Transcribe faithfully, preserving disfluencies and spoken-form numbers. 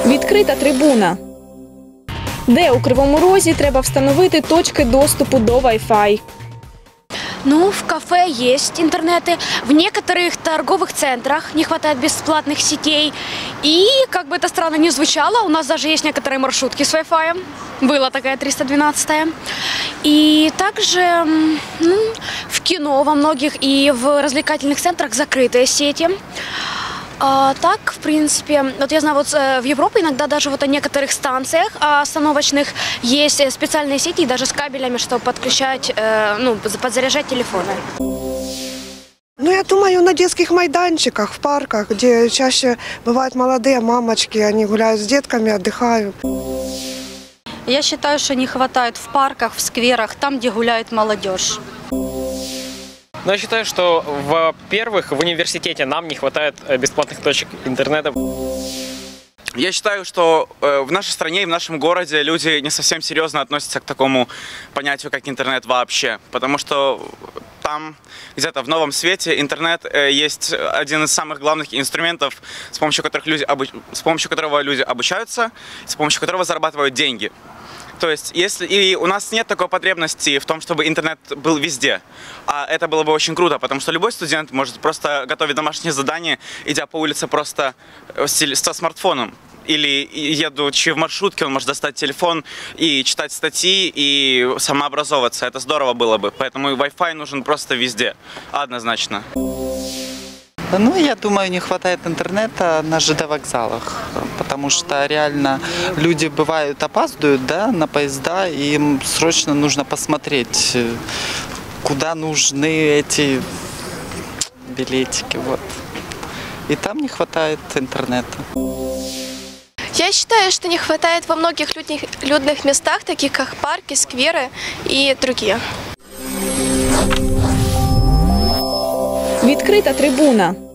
Відкрита трибуна. Де у Кривому Розі треба встановити точки доступу до Wi-Fi? Ну, в кафе есть интернеты, в некоторых торговых центрах не хватает бесплатных сетей. И, как бы это странно ни звучало, у нас даже есть некоторые маршрутки с Wi-Fi. Была такая триста двенадцатая. И также ну, в кино во многих и в развлекательных центрах закрытые сети. А, так, в принципе, вот я знаю, вот в Европе иногда даже вот на некоторых станциях остановочных есть специальные сети, даже с кабелями, чтобы подключать, э, ну, подзаряжать телефоны. Ну, я думаю, на детских майданчиках, в парках, где чаще бывают молодые мамочки, они гуляют с детками, отдыхают. Я считаю, что не хватает в парках, в скверах, там, где гуляет молодежь. Но я считаю, что, во-первых, в университете нам не хватает бесплатных точек интернета. Я считаю, что в нашей стране и в нашем городе люди не совсем серьезно относятся к такому понятию, как интернет вообще. Потому что там, где-то в новом свете, интернет есть один из самых главных инструментов, с помощью которых люди, с помощью которого люди обучаются, с помощью которого зарабатывают деньги. То есть, если и у нас нет такой потребности в том, чтобы интернет был везде, а это было бы очень круто, потому что любой студент может просто готовить домашние задания, идя по улице просто со смартфоном. Или едучи в маршрутке, он может достать телефон и читать статьи, и самообразовываться. Это здорово было бы. Поэтому Wi-Fi нужен просто везде, однозначно. Ну, я думаю, не хватает интернета на ЖД-вокзалах, потому что реально люди, бывают, опаздывают, да, на поезда, и им срочно нужно посмотреть, куда нужны эти билетики, вот. И там не хватает интернета. Я считаю, что не хватает во многих людных, людных местах, таких как парки, скверы и другие. Відкрита трибуна.